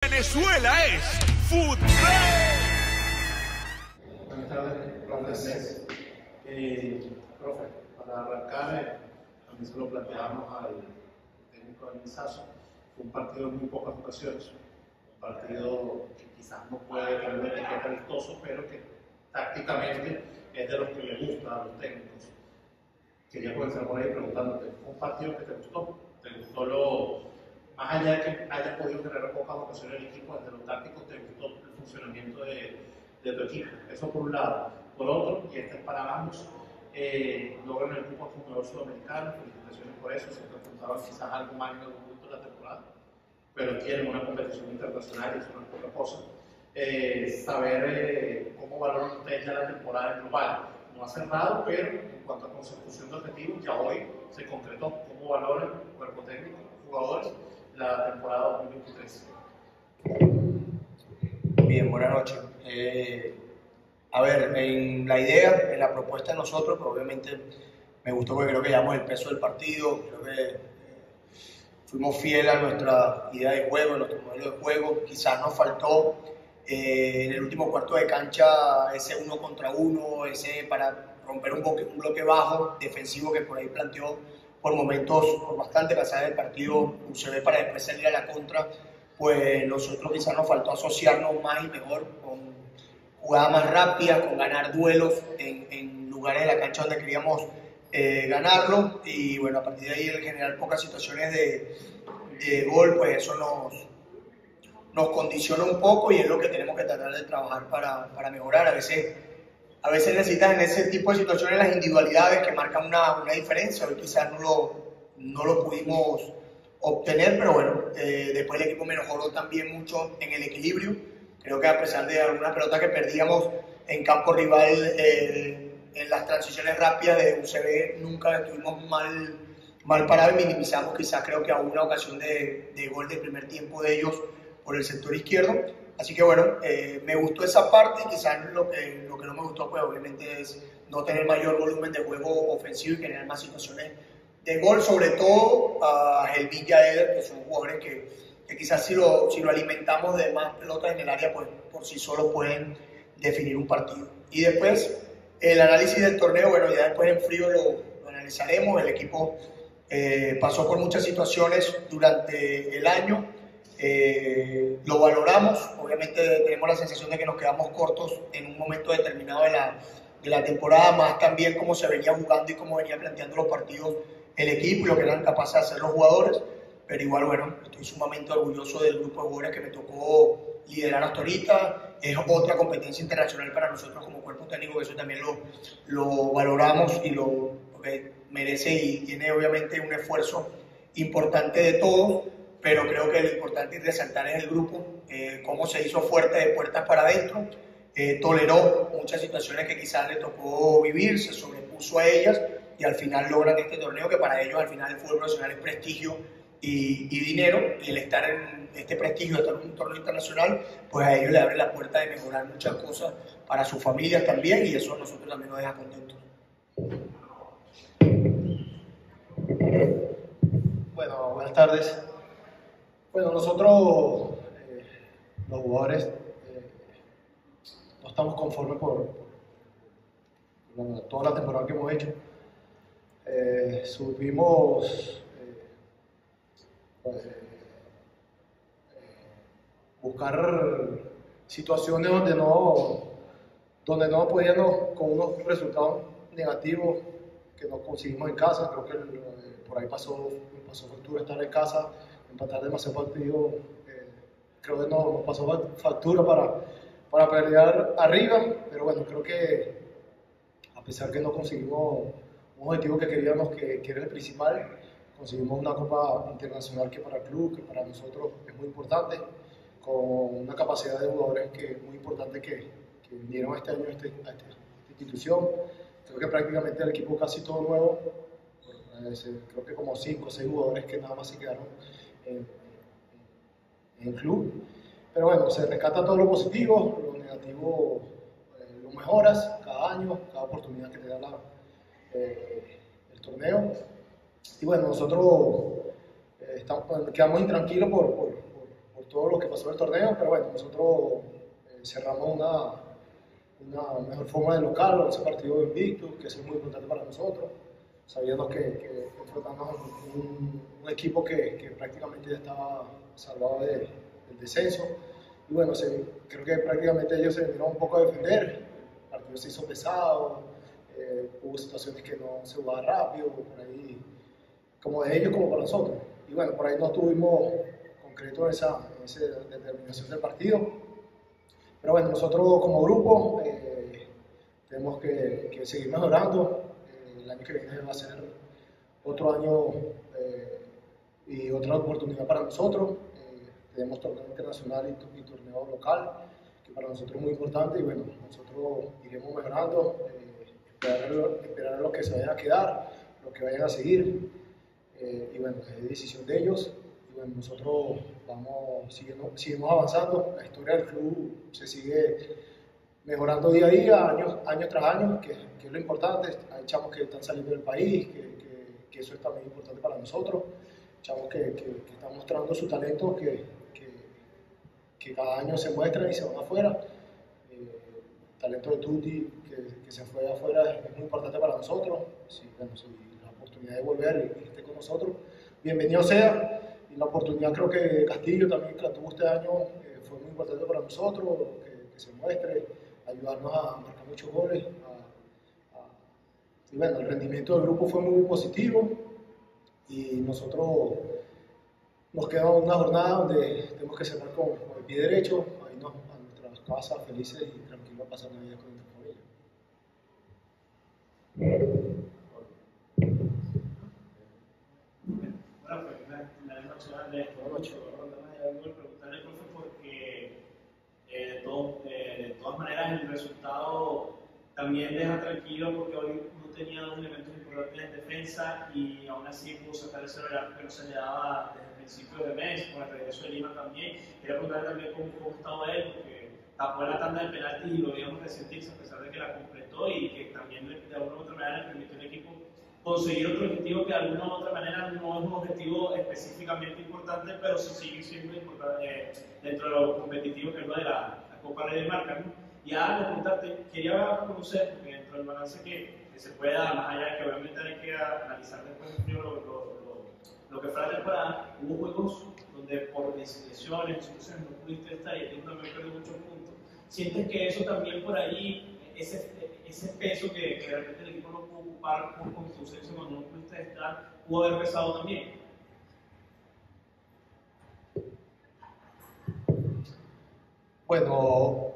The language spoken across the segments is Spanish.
Venezuela es fútbol. Buenas tardes, profe. Profe, para arrancar, a mí se lo planteamos al técnico del Misazo. Fue un partido en muy pocas ocasiones, un partido que quizás no puede tener una etiqueta vistoso, pero que tácticamente es de los que le gusta a los técnicos. Quería comenzar por ahí preguntándote, ¿un partido que te gustó? ¿Te gustó más allá de que hayas podido generar pocas ocasiones el equipo, desde lo táctico, te gustó el funcionamiento de tu equipo? Eso por un lado. Por otro, y este es para ambos, logran el grupo jugador sudamericano, felicitaciones por eso, se enfrentaban quizás algo más en algún punto de la temporada, pero tienen una competición internacional y eso no es poca cosa. Saber cómo valoran ustedes ya la temporada en global. No ha cerrado, pero en cuanto a consecución de objetivos, ya hoy se concretó. ¿Cómo valoran el cuerpo técnico, jugadores, la temporada 2023? Bien, buenas noches. A ver, en la idea, en la propuesta de nosotros, pues obviamente me gustó porque creo que llevamos el peso del partido, creo que fuimos fieles a nuestra idea de juego, a nuestro modelo de juego. Quizás nos faltó en el último cuarto de cancha ese 1 contra 1, ese para romper un bloque bajo defensivo que por ahí planteó por momentos, por bastante pasada del partido UCB para después salir a la contra. Pues nosotros quizás nos faltó asociarnos más y mejor con jugadas más rápidas, con ganar duelos en lugares de la cancha donde queríamos ganarlo, y bueno, a partir de ahí el generar pocas situaciones de gol, pues eso nos condiciona un poco y es lo que tenemos que tratar de trabajar para mejorar. A veces necesitas en ese tipo de situaciones las individualidades que marcan una diferencia. Hoy quizás no lo pudimos obtener, pero bueno, después el equipo mejoró también mucho en el equilibrio. Creo que a pesar de algunas pelotas que perdíamos en campo rival, en las transiciones rápidas de UCB nunca estuvimos mal parados y minimizamos quizás creo que a una ocasión de gol del primer tiempo de ellos por el sector izquierdo. Así que bueno, me gustó esa parte. Quizás lo que no me gustó pues obviamente es no tener mayor volumen de juego ofensivo y generar más situaciones de gol, sobre todo a Helvin y a Eder, que son jugadores que quizás si lo alimentamos de más pelotas en el área, pues por sí solos pueden definir un partido. Y después, el análisis del torneo, bueno, ya después en frío lo analizaremos. El equipo pasó por muchas situaciones durante el año, lo valoramos. Obviamente tenemos la sensación de que nos quedamos cortos en un momento determinado de la temporada, más también cómo se venía jugando y cómo venía planteando los partidos el equipo y lo que eran capaces de hacer los jugadores. Pero igual, bueno, estoy sumamente orgulloso del grupo de jugadores que me tocó liderar hasta ahorita. Es otra competencia internacional para nosotros como cuerpo técnico, eso también lo valoramos y lo merece y tiene obviamente un esfuerzo importante de todos, pero creo que lo importante es resaltar en el grupo cómo se hizo fuerte de puertas para adentro, toleró muchas situaciones que quizás le tocó vivir, se sobrepuso a ellas y al final logran este torneo que para ellos al final el fútbol profesional es prestigio y dinero, y el estar en este prestigio, estar en un torneo internacional, pues a ellos le abre la puerta de mejorar muchas cosas para sus familias también, y eso a nosotros también nos deja contentos. Bueno, buenas tardes. Bueno, nosotros, los jugadores, no estamos conformes por toda la temporada que hemos hecho. Supimos buscar situaciones donde no podíamos, con unos resultados negativos que no conseguimos en casa. Creo que por ahí pasó factura estar en casa, empatar demasiado partido. Creo que nos pasó factura para pelear arriba, pero bueno, creo que a pesar que no conseguimos un objetivo que queríamos, que era el principal, conseguimos una Copa Internacional que para el club, que para nosotros es muy importante, con una capacidad de jugadores que es muy importante que vinieron este año a esta institución. Creo que prácticamente el equipo casi todo nuevo, creo que como 5 o 6 jugadores que nada más se quedaron en el club. Pero bueno, se rescata todo lo positivo, lo negativo lo mejoras cada año, cada oportunidad que te da el torneo. Y bueno, nosotros quedamos intranquilos por todo lo que pasó en el torneo, pero bueno, nosotros cerramos una mejor forma de local, ese partido invicto, que eso es muy importante para nosotros, sabiendo que enfrentamos un equipo que prácticamente ya estaba salvado del descenso. Y bueno, creo que prácticamente ellos se vinieron un poco a defender, el partido se hizo pesado, hubo situaciones que no se jugaba rápido, por ahí, como de ellos como para nosotros. Y bueno, por ahí no estuvimos concretos en esa determinación del partido. Pero bueno, nosotros como grupo tenemos que seguir mejorando. El año que viene va a ser otro año y otra oportunidad para nosotros. Tenemos torneo internacional y torneo local, que para nosotros es muy importante. Y bueno, nosotros iremos mejorando, esperar a los que se vayan a quedar, los que vayan a seguir. Y bueno, es decisión de ellos. Y bueno, nosotros seguimos avanzando. La historia del club se sigue mejorando día a día, año tras año, que es lo importante. Hay chavos que están saliendo del país, que eso es también importante para nosotros. Chavos que están mostrando su talento, que cada año se muestran y se van afuera. El talento de Tuti, que se fue afuera, es muy importante para nosotros. Si la oportunidad de volver y esté con nosotros, bienvenido sea. Y la oportunidad, creo que Castillo también, que la tuvo este año, fue muy importante para nosotros, que se muestre, ayudarnos a marcar muchos goles. Y bueno, el rendimiento del grupo fue muy positivo y nosotros nos queda una jornada donde tenemos que cerrar con el pie derecho, a irnos a nuestras casas felices y tranquilos a pasar Navidad con nuestra familia. Bueno, pues buenas noches, Andrés. Buenas noches. Preguntarle, profe, porque de todas maneras el resultado también deja tranquilo, porque hoy no tenía dos elementos importantes en defensa y aún así pudo sacar el celular que no se le daba desde el principio de mes, con el regreso de Lima también. Quería preguntarle también cómo estaba él, porque tapó la tanda de penaltis y lo digamos resentirse a pesar de que la completó y que también de alguna u otra manera le permitió al equipo conseguir otro objetivo que de alguna u otra manera no es un objetivo específicamente importante, pero sí sigue siendo importante dentro de lo competitivo que es lo de la Copa Rey de Marca, ¿no? Ya preguntarte, quería conocer, porque dentro del balance que se puede dar, más allá de que obviamente hay que analizar después lo que fue la temporada, hubo juegos donde por lesiones, instituciones no pudiste estar y el equipo también perdió muchos puntos. ¿Sientes que eso también por ahí, ese peso que de repente el equipo no pudo ocupar por contundencia cuando no pudiste estar, pudo haber pesado también? Bueno,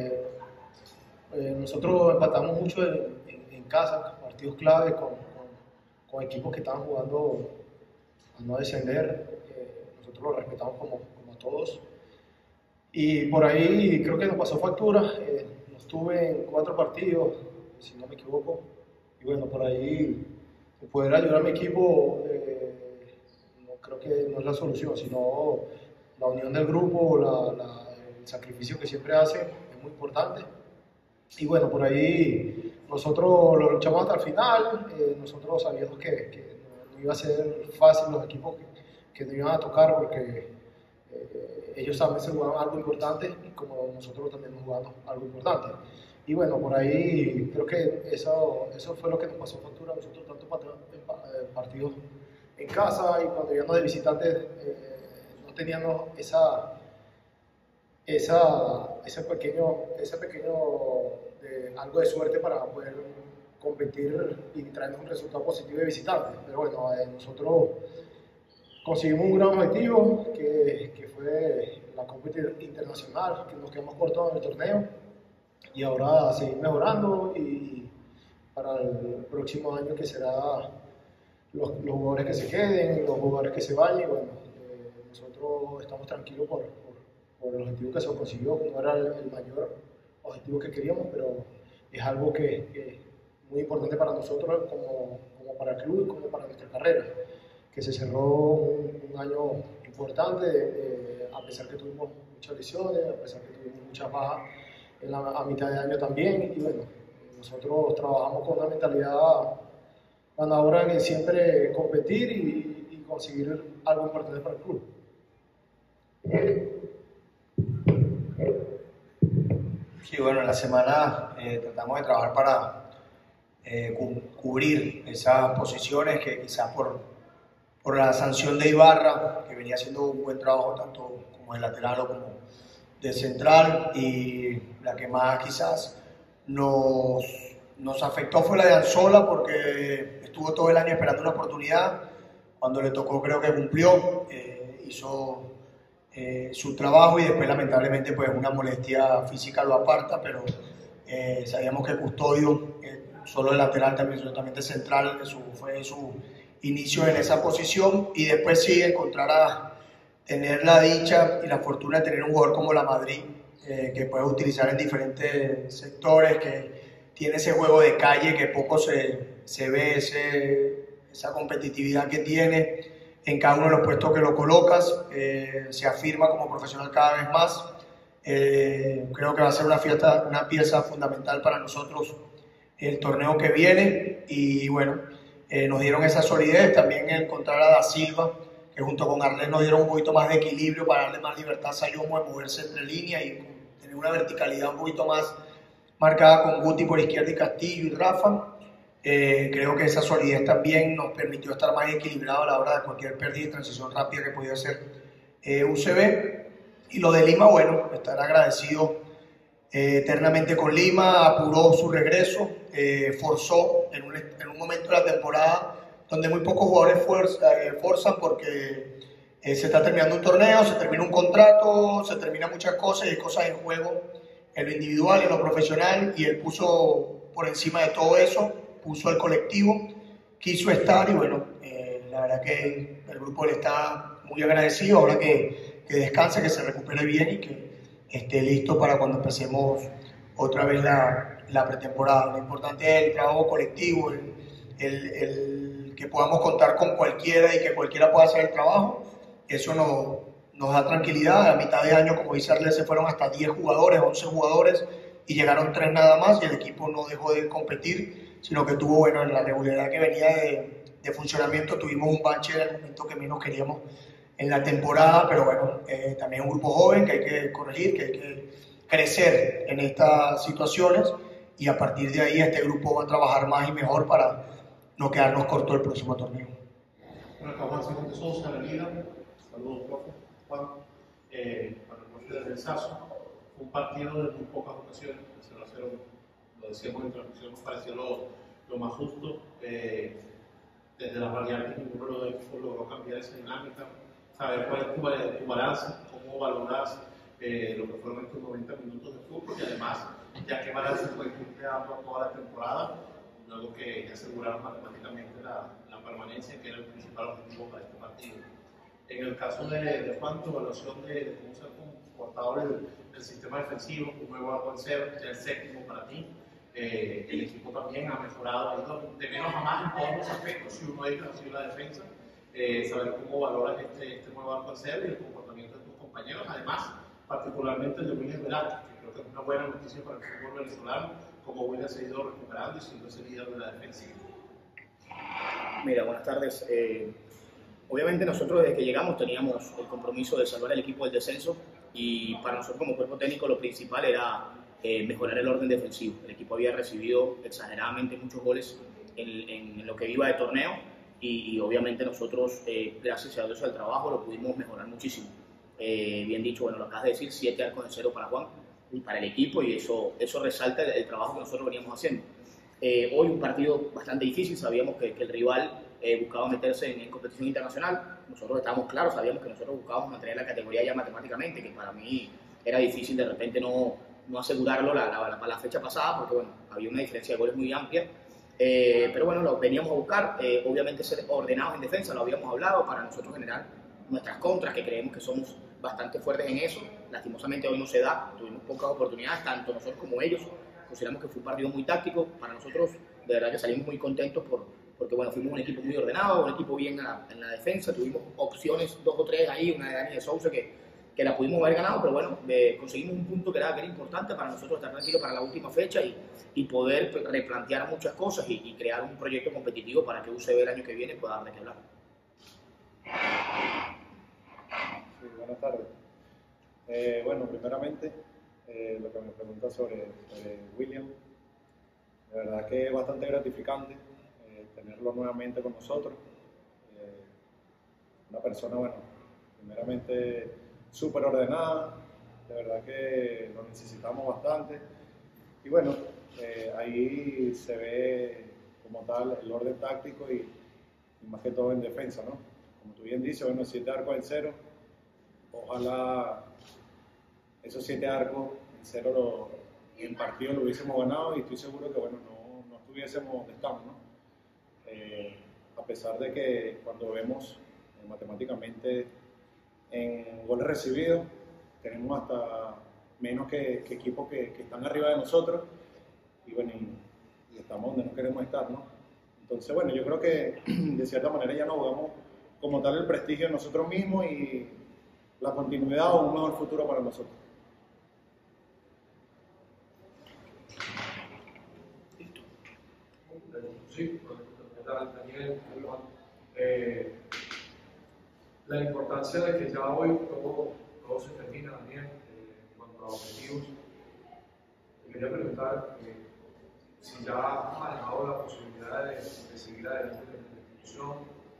nosotros empatamos mucho en casa, partidos clave con equipos que estaban jugando a no descender. Nosotros lo respetamos como a todos. Y por ahí creo que nos pasó factura. Nos tuve en 4 partidos, si no me equivoco. Y bueno, por ahí poder ayudar a mi equipo no creo que no es la solución, sino la unión del grupo, el sacrificio que siempre hacen es muy importante. Y bueno, por ahí nosotros lo luchamos hasta el final. Nosotros sabíamos que no iba a ser fácil los equipos que nos iban a tocar, porque ellos también se jugaban algo importante y como nosotros también nos jugamos algo importante. Y bueno, por ahí creo que eso fue lo que nos pasó factura a nosotros, tanto partidos en casa y cuando íbamos de visitantes no teníamos ese pequeño algo de suerte para poder competir y traernos un resultado positivo de visitantes. Pero bueno, nosotros conseguimos un gran objetivo que fue la competición internacional, que nos quedamos cortos en el torneo y ahora seguir mejorando y para el próximo año que será los jugadores que se queden, los jugadores que se vayan. Y bueno, nosotros estamos tranquilos por el objetivo que se consiguió. No era el mayor objetivo que queríamos, pero es algo que es muy importante para nosotros como para el club y como para nuestra carrera, que se cerró un año importante, a pesar que tuvimos muchas lesiones, a pesar que tuvimos muchas bajas a mitad de año también. Y bueno, nosotros trabajamos con una mentalidad ganadora de siempre competir y conseguir algo importante para el club. Sí, bueno, en la semana tratamos de trabajar para cubrir esas posiciones que quizás por la sanción de Ibarra, que venía haciendo un buen trabajo tanto como de lateral o como de central, y la que más quizás nos afectó fue la de Anzola, porque estuvo todo el año esperando una oportunidad. Cuando le tocó creo que cumplió, hizo su trabajo, y después lamentablemente pues una molestia física lo aparta, pero sabíamos que Custodio, solo de lateral también, solamente central, fue su inicio en esa posición, y después sí encontrar a tener la dicha y la fortuna de tener un jugador como la Madrid, que puede utilizar en diferentes sectores, que tiene ese juego de calle que poco se ve, esa competitividad que tiene en cada uno de los puestos que lo colocas, se afirma como profesional cada vez más. Creo que va a ser una pieza fundamental para nosotros el torneo que viene, y bueno, nos dieron esa solidez. También encontrar a Da Silva, que junto con Arles nos dieron un poquito más de equilibrio para darle más libertad a Sayomo de moverse entre líneas y tener una verticalidad un poquito más marcada con Guti por izquierda y Castillo y Rafa. Creo que esa solidez también nos permitió estar más equilibrados a la hora de cualquier pérdida y transición rápida que podía hacer UCB. Y lo de Lima, bueno, estar agradecido eternamente con Lima. Apuró su regreso, forzó en un momento de la temporada donde muy pocos jugadores forzan, porque se está terminando un torneo, se termina un contrato, se terminan muchas cosas, y hay cosas en juego en lo individual, en lo profesional, y él puso por encima de todo eso, puso el colectivo, quiso estar, y bueno, la verdad que el grupo le está muy agradecido. Ahora que descanse, que se recupere bien y que esté listo para cuando empecemos otra vez la pretemporada. Lo importante es el trabajo colectivo, el que podamos contar con cualquiera y que cualquiera pueda hacer el trabajo. Eso nos da tranquilidad. A mitad de año, como dice Arles, se fueron hasta 10 jugadores, 11 jugadores, y llegaron 3 nada más, y el equipo no dejó de competir, sino que tuvo, bueno, en la regularidad que venía de funcionamiento, tuvimos un bache en el momento que menos queríamos en la temporada, pero bueno, también es un grupo joven que hay que corregir, que hay que crecer en estas situaciones, y a partir de ahí este grupo va a trabajar más y mejor para no quedarnos cortos el próximo torneo. Bueno, acá Juan Simón de Sousa, la Liga. Saludos, profe. Juan, para el profe de Sazo, fue un partido de muy pocas ocasiones, 0-0, lo decíamos en transmisión, nos pareció lo más justo. Desde las variantes, ninguno de los equipos logró cambiar esa dinámica. Saber cuál es tu balance, cómo valoras lo que fueron estos 90 minutos de fútbol, y además, ya que balance fue creando toda la temporada, luego que aseguraron matemáticamente la permanencia, que era el principal objetivo para este partido. En el caso de Juan, tu evaluación de cómo se ha comportado el sistema defensivo, un nuevo arco en cero, ya el séptimo para ti. El equipo también ha mejorado, ha ido de menos a más en todos los aspectos, si uno de ellos ha sido la defensa. Saber cómo valoras este nuevo arco en cero y el comportamiento de tus compañeros, además, particularmente el de William Velasquez, que creo que es una buena noticia para el fútbol venezolano, como William se ha ido recuperando y siendo ese líder de la defensiva. Mira, buenas tardes. Obviamente nosotros desde que llegamos teníamos el compromiso de salvar al equipo del descenso, y para nosotros como cuerpo técnico lo principal era mejorar el orden defensivo. El equipo había recibido exageradamente muchos goles en lo que iba de torneo, y obviamente nosotros, gracias a Dios al trabajo, lo pudimos mejorar muchísimo. Bien dicho, bueno, lo acabas de decir, 7 arcos en cero para Juan y para el equipo, y eso resalta el trabajo que nosotros veníamos haciendo. Hoy un partido bastante difícil, sabíamos que el rival buscaba meterse en competición internacional. Nosotros estábamos claros, sabíamos que nosotros buscábamos mantener la categoría ya matemáticamente, que para mí era difícil de repente no asegurarlo para la fecha pasada, porque bueno, había una diferencia de goles muy amplia. Pero bueno, lo veníamos a buscar, obviamente ser ordenados en defensa, lo habíamos hablado, para nosotros generar nuestras contras, que creemos que somos bastante fuertes en eso. Lastimosamente hoy no se da, tuvimos pocas oportunidades, tanto nosotros como ellos. Consideramos que fue un partido muy táctico, para nosotros de verdad que salimos muy contentos porque bueno, fuimos un equipo muy ordenado, un equipo bien en la defensa, tuvimos opciones, 2 o 3 ahí, una de Dani de Sousa que la pudimos haber ganado, pero bueno, conseguimos un punto que era importante para nosotros, estar tranquilos para la última fecha y poder replantear muchas cosas y crear un proyecto competitivo para que UCB el año que viene pueda dar de qué hablar. Sí, buenas tardes. Bueno, primeramente, lo que me pregunta sobre William. De verdad que es bastante gratificante tenerlo nuevamente con nosotros. Una persona, bueno, primeramente súper ordenada, de verdad que lo necesitamos bastante. Y bueno, ahí se ve como tal el orden táctico y más que todo en defensa, ¿no? Como tú bien dices, bueno, 7 arcos en 0. Ojalá esos 7 arcos en 0 en partido lo hubiésemos ganado, y estoy seguro que bueno, no estuviésemos donde estamos, ¿no? A pesar de que cuando vemos matemáticamente en goles recibidos tenemos hasta menos que equipos que están arriba de nosotros, y bueno, y estamos donde no queremos estar, ¿no? Entonces bueno, yo creo que de cierta manera ya no jugamos como tal el prestigio de nosotros mismos y la continuidad o un mejor futuro para nosotros. Sí, ¿qué tal, Daniel? La importancia de que ya hoy todo se termina, Daniel, en cuanto a objetivos. Te quería preguntar si ya has manejado la posibilidad de seguir adelante en la institución,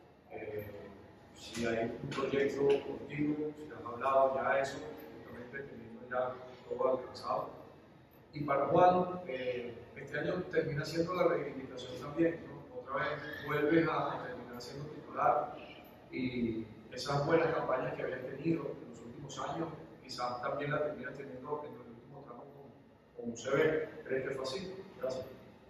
si hay un proyecto contigo, si has hablado ya de eso, justamente teniendo ya todo alcanzado. Y para Juan, este año termina siendo la reivindicación también, ¿no? Otra vez vuelves a terminar siendo titular, y esas buenas campañas que habías tenido en los últimos años, quizás también las terminas teniendo en los últimos tramos con UCB. ¿Crees que fue así? Gracias.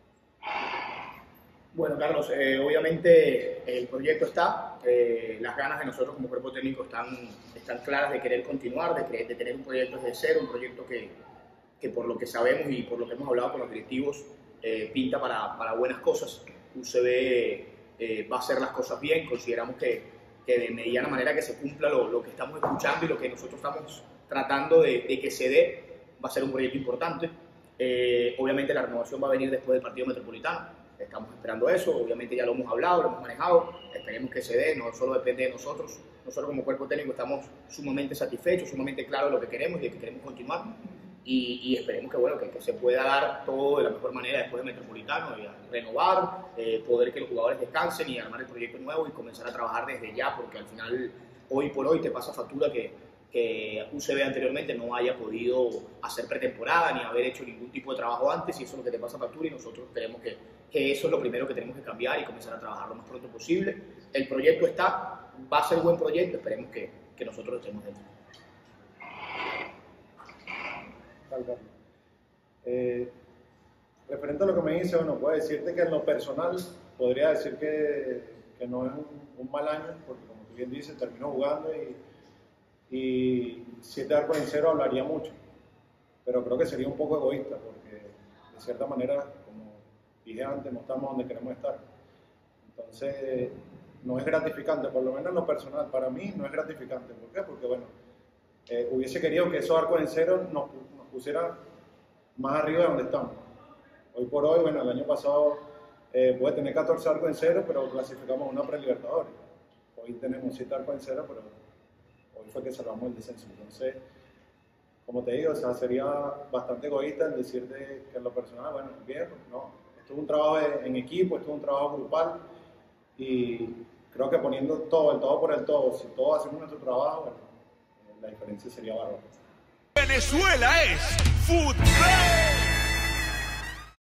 Bueno, Carlos, obviamente el proyecto está, las ganas de nosotros como cuerpo técnico están claras de querer continuar, de tener un proyecto desde cero, un proyecto que por lo que sabemos y por lo que hemos hablado con los directivos, pinta para buenas cosas. UCB va a hacer las cosas bien, consideramos que de mediana manera que se cumpla lo que estamos escuchando y lo que nosotros estamos tratando de que se dé, va a ser un proyecto importante. Obviamente la renovación va a venir después del partido metropolitano. Estamos esperando eso, obviamente ya lo hemos hablado, lo hemos manejado, esperemos que se dé, no solo depende de nosotros. Nosotros como cuerpo técnico estamos sumamente satisfechos, sumamente claros de lo que queremos y de que queremos continuar, y esperemos que, bueno, que se pueda dar todo de la mejor manera después del metropolitano, y renovar, poder que los jugadores descansen y armar el proyecto nuevo y comenzar a trabajar desde ya, porque al final, hoy por hoy te pasa factura que UCB anteriormente no haya podido hacer pretemporada ni haber hecho ningún tipo de trabajo antes, y eso es lo que te pasa factura, y nosotros creemos que eso es lo primero que tenemos que cambiar y comenzar a trabajar lo más pronto posible. El proyecto está, va a ser buen proyecto, esperemos que nosotros estemos dentro. Referente a lo que me dice, bueno, puedo decirte que en lo personal podría decir que no es un mal año, porque como tú bien dices, terminó jugando y 7 arcos en 0 hablaría mucho, pero creo que sería un poco egoísta, porque de cierta manera, como dije antes, no estamos donde queremos estar. Entonces no es gratificante, por lo menos en lo personal, para mí no es gratificante. ¿Por qué? Porque bueno, hubiese querido que esos arcos en 0 nos pusiera más arriba de donde estamos. Hoy por hoy, bueno, el año pasado puede tener 14 arcos en 0, pero clasificamos a una pre-Libertadores. Hoy tenemos 7 arcos en 0, pero hoy fue que salvamos el descenso. Entonces, como te digo, o sea, sería bastante egoísta el decirte que en lo personal, bueno, bien, no. Esto es un trabajo en equipo, esto es un trabajo grupal, y creo que poniendo todo, el todo por el todo, si todos hacemos nuestro trabajo, bueno, la diferencia sería bárbara. Venezuela es fútbol.